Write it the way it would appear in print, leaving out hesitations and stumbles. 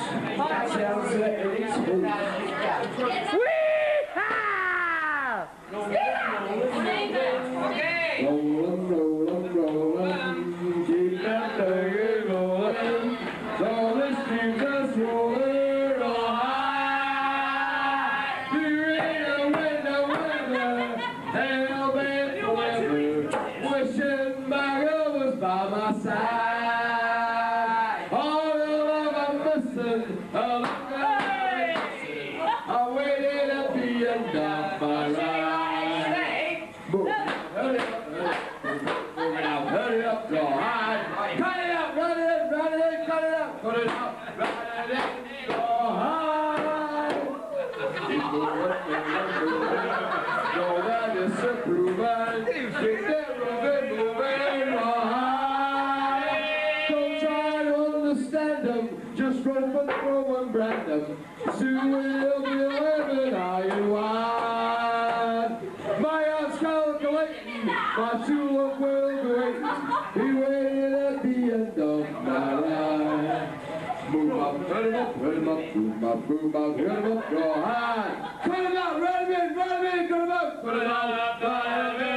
That sounds Rollin', rollin', rollin', keep that thing rollin'. So this keeps us rollin', rawhide. We rain the weather, hell bent forever. Wishing my girl was by my side. All along I'm missing, all along I'm missing. I waited at the end of my ride. Boom. Hurry up, rawhide. Cut it up, run it in, cut it up, cut it up, run it in, rawhide. So that is improving, keep that moving, rawhide. Don't try to understand them, just rope and throw and brand them. Soon we'll be living high and wide. My heart's calculating, my tulip will be waiting. He waited at the end of my life. Move up, put him up, put him up, boom up, boom up, put him up, rawhide. Cut him out, run him in, cut him up, put it all up,